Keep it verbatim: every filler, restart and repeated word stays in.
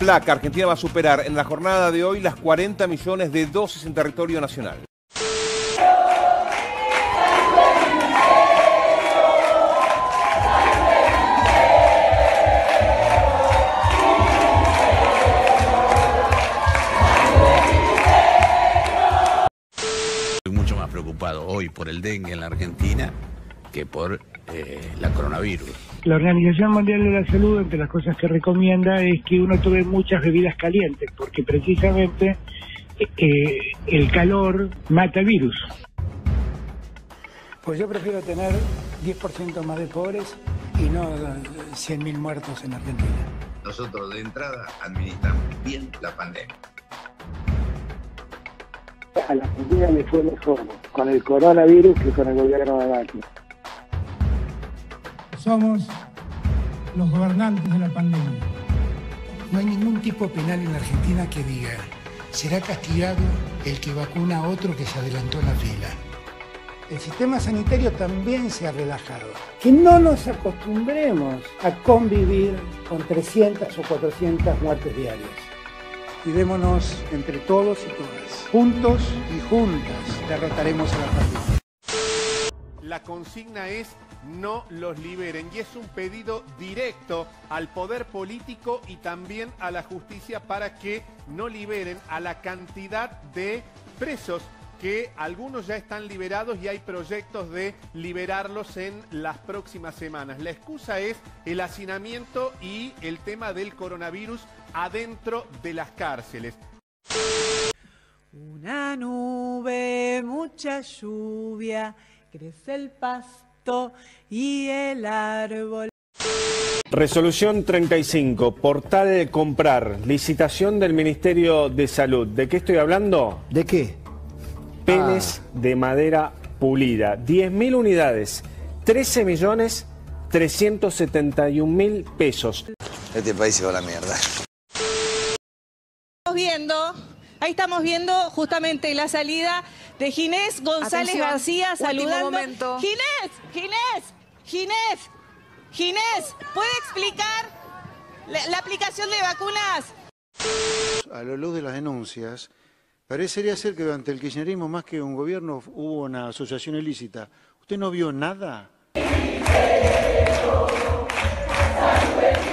placa. Argentina va a superar en la jornada de hoy las cuarenta millones de dosis en territorio nacional. Estoy mucho más preocupado hoy por el dengue en la Argentina que por eh, la coronavirus. La Organización Mundial de la Salud, entre las cosas que recomienda, es que uno tome muchas bebidas calientes, porque precisamente eh, el calor mata virus. Pues yo prefiero tener diez por ciento más de pobres y no cien mil muertos en Argentina. Nosotros de entrada administramos bien la pandemia. A la Argentina le fue mejor con el coronavirus que con el gobierno de Macri. Somos los gobernantes de la pandemia. No hay ningún tipo penal en la Argentina que diga será castigado el que vacuna a otro que se adelantó en la fila. El sistema sanitario también se ha relajado. Que no nos acostumbremos a convivir con trescientas o cuatrocientas muertes diarias. Cuidémonos entre todos y todas. Juntos y juntas derrotaremos a la pandemia. La consigna es no los liberen y es un pedido directo al poder político y también a la justicia para que no liberen a la cantidad de presos que algunos ya están liberados y hay proyectos de liberarlos en las próximas semanas. La excusa es el hacinamiento y el tema del coronavirus adentro de las cárceles. Una nube, mucha lluvia, crece el pasto y el árbol. Resolución treinta y cinco, portal comprar, licitación del Ministerio de Salud. ¿De qué estoy hablando? ¿De qué? Penes ah. de madera pulida, diez mil unidades, trece millones trescientos setenta y un mil pesos. Este país se va a la mierda. Estamos viendo, ahí estamos viendo justamente la salida de Ginés González Atención, García saludando. momento. Ginés, Ginés, Ginés, Ginés, ¿puede explicar la, la aplicación de vacunas? A la luz de las denuncias, parecería ser que durante el kirchnerismo, más que un gobierno, hubo una asociación ilícita. ¿Usted no vio nada?